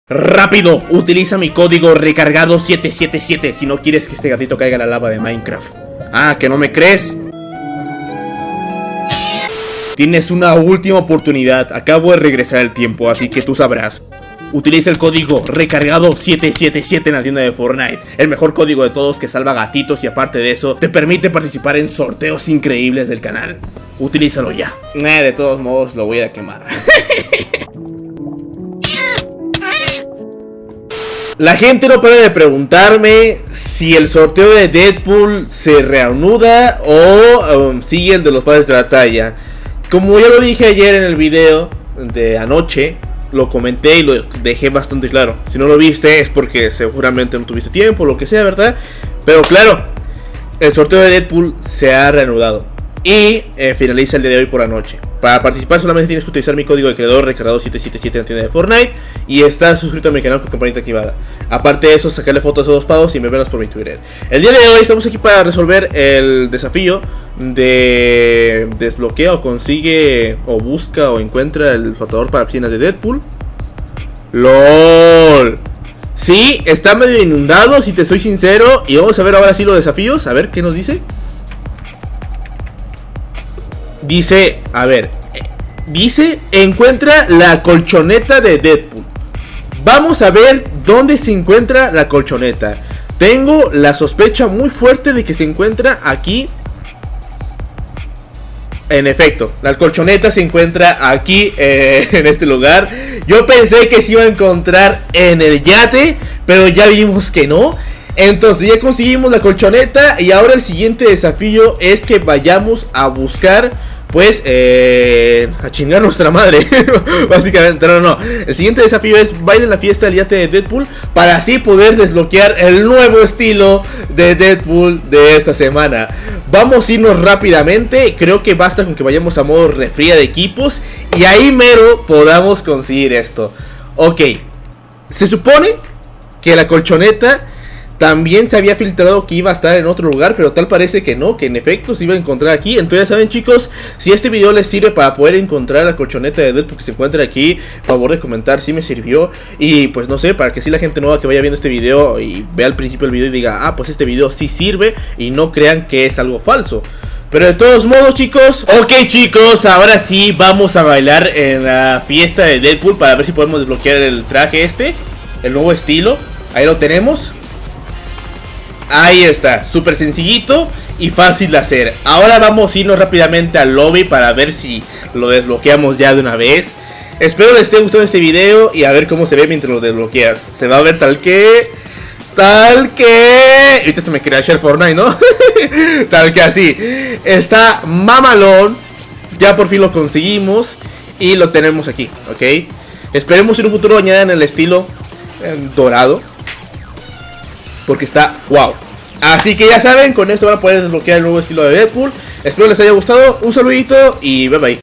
¡Rápido! Utiliza mi código recargado 777 si no quieres que este gatito caiga en la lava de Minecraft. Ah, ¿que no me crees? Tienes una última oportunidad. Acabo de regresar el tiempo, así que tú sabrás. Utiliza el código recargado 777 en la tienda de Fortnite. El mejor código de todos que salva gatitos y aparte de eso te permite participar en sorteos increíbles del canal. Utilízalo ya. De todos modos lo voy a quemar. La gente no para de preguntarme si el sorteo de Deadpool se reanuda o sigue el de los padres de batalla. Como ya lo dije ayer en el video de anoche, lo comenté y lo dejé bastante claro. Si no lo viste es porque seguramente no tuviste tiempo o lo que sea, ¿verdad? Pero claro, el sorteo de Deadpool se ha reanudado y finaliza el día de hoy por la noche. Para participar solamente tienes que utilizar mi código de creador recargado 777 en la tienda de Fortnite y estar suscrito a mi canal con campanita activada. Aparte de eso, sacarle fotos a esos dos pavos y me verlas por mi Twitter. El día de hoy estamos aquí para resolver el desafío de desbloquea o consigue o busca o encuentra el flotador para piscinas de Deadpool. LOL. Sí, está medio inundado, si te soy sincero. Y vamos a ver ahora sí los desafíos. A ver, ¿qué nos dice? Dice, a ver, dice, encuentra la colchoneta de Deadpool. Vamos a ver dónde se encuentra la colchoneta. Tengo la sospecha muy fuerte de que se encuentra aquí. En efecto, la colchoneta se encuentra aquí, en este lugar. Yo pensé que se iba a encontrar en el yate, pero ya vimos que no. Entonces ya conseguimos la colchoneta y ahora el siguiente desafío es que vayamos a buscar, pues, a chingar nuestra madre. Básicamente, no. El siguiente desafío es bailar en la fiesta del yate de Deadpool para así poder desbloquear el nuevo estilo de Deadpool de esta semana. Vamos a irnos rápidamente. Creo que basta con que vayamos a modo refría de equipos y ahí mero podamos conseguir esto. Ok, se supone que la colchoneta también se había filtrado que iba a estar en otro lugar, pero tal parece que no, que en efecto se iba a encontrar aquí. Entonces ya saben, chicos, si este video les sirve para poder encontrar la colchoneta de Deadpool que se encuentra aquí, favor de comentar si me sirvió. Y pues no sé, para que si la gente nueva que vaya viendo este video y vea al principio del video y diga, ah, pues este video sí sirve, y no crean que es algo falso. Pero de todos modos, chicos, ok, chicos, ahora sí vamos a bailar en la fiesta de Deadpool para ver si podemos desbloquear el traje este, el nuevo estilo. Ahí lo tenemos. Ahí está, súper sencillito y fácil de hacer. Ahora vamos a irnos rápidamente al lobby para ver si lo desbloqueamos ya de una vez. Espero les esté gustando este video y a ver cómo se ve mientras lo desbloqueas. Se va a ver tal que... Ahorita se me crashea el Fortnite, ¿no? Tal que así. Está mamalón. Ya por fin lo conseguimos y lo tenemos aquí, ¿ok? Esperemos en un futuro añadan el estilo dorado, porque está wow. Así que ya saben, con esto van a poder desbloquear el nuevo estilo de Deadpool. Espero les haya gustado. Un saludito y bye bye.